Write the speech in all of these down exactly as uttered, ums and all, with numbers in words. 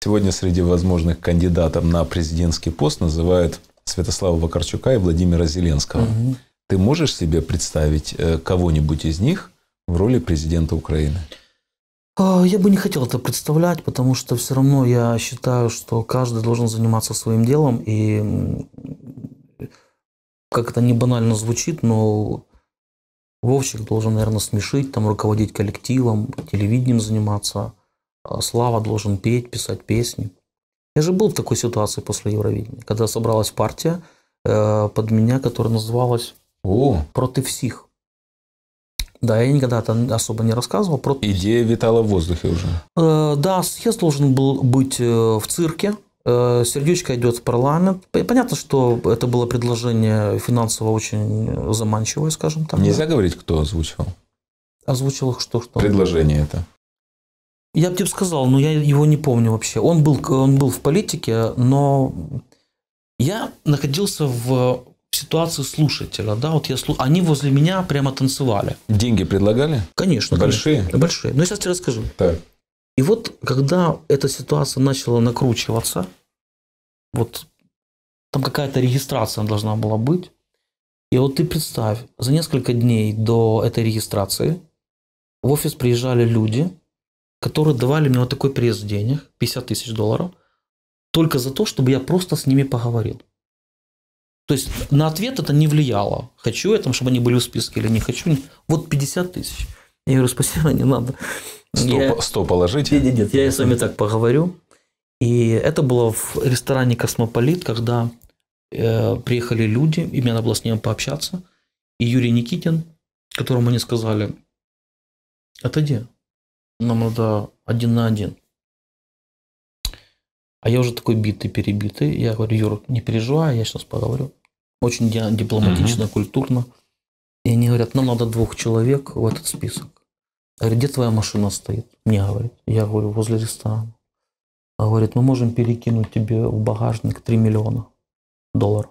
Сегодня среди возможных кандидатов на президентский пост называют Святослава Вакарчука и Владимира Зеленского. Угу. Ты можешь себе представить кого-нибудь из них в роли президента Украины? Я бы не хотел это представлять, потому что все равно я считаю, что каждый должен заниматься своим делом. И как это не банально звучит, но Вовчик должен, наверное, смешить, там, руководить коллективом, телевидением заниматься. Слава должен петь, писать песни. Я же был в такой ситуации после Евровидения, когда собралась партия э, под меня, которая называлась О. «Против всех». Да, я никогда это особо не рассказывал. Против... Идея витала в воздухе уже. Э, да, съезд должен был быть в цирке. Э, сердечко идет в парламент. Понятно, что это было предложение финансово очень заманчивое, скажем так. Нельзя да? говорить, кто озвучивал? Озвучил что? что? Предложение это. Я бы тебе сказал, но я его не помню вообще. Он был, он был в политике, но я находился в ситуации слушателя. Да? Вот я слу... Они возле меня прямо танцевали. Деньги предлагали? Конечно. Большие? Конечно. Большие. Но я сейчас тебе расскажу. Так. И вот, когда эта ситуация начала накручиваться, вот там какая-то регистрация должна была быть. И вот ты представь, за несколько дней до этой регистрации в офис приезжали люди, которые давали мне вот такой пресс денег, пятьдесят тысяч долларов, только за то, чтобы я просто с ними поговорил. То есть на ответ это не влияло. Хочу я там, чтобы они были в списке или не хочу. Вот пятьдесят тысяч. Я говорю, спасибо, не надо. сто, я... сто положить? Нет, нет, нет, я с вами так поговорю. И это было в ресторане «Космополит», когда э, приехали люди, и мне надо было с ними пообщаться. И Юрий Никитин, которому они сказали, отойди. Нам надо один на один. А я уже такой битый, перебитый. Я говорю, Юр, не переживай, я сейчас поговорю. Очень дипломатично, угу. культурно. И они говорят, нам надо двух человек в этот список. Я говорю, где твоя машина стоит? Мне говорит. Я говорю, возле ресторана. А говорит, мы можем перекинуть тебе в багажник три миллиона долларов.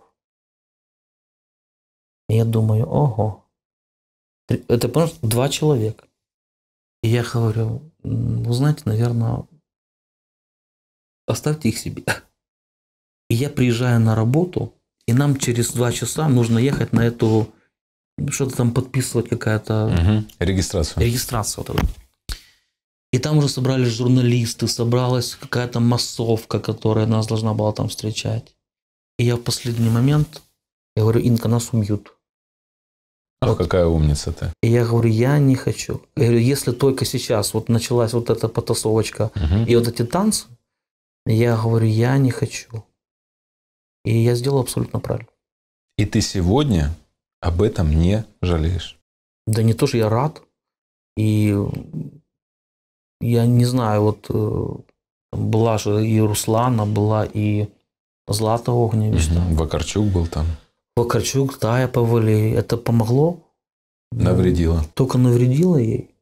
И я думаю, ого. Это просто два человека. И я говорю, вы знаете, наверное, оставьте их себе. И я приезжаю на работу, и нам через два часа нужно ехать на эту, что-то там подписывать, какая-то... Угу. Регистрация. Регистрация вот эта. И там уже собрались журналисты, собралась какая-то массовка, которая нас должна была там встречать. И я в последний момент, я говорю, Инка, нас убьют. Ах, вот. Какая умница ты. И я говорю, я не хочу. Я говорю, если только сейчас вот началась вот эта потасовочка угу. и вот эти танцы, я говорю, я не хочу. И я сделал абсолютно правильно. И ты сегодня об этом не жалеешь? Да не то, что я рад. И я не знаю, вот была же и Руслана, была и Злата Огневич. Угу. Вакарчук был там. Вакарчук, Тая Павлей. Это помогло? Навредило. Только навредило ей.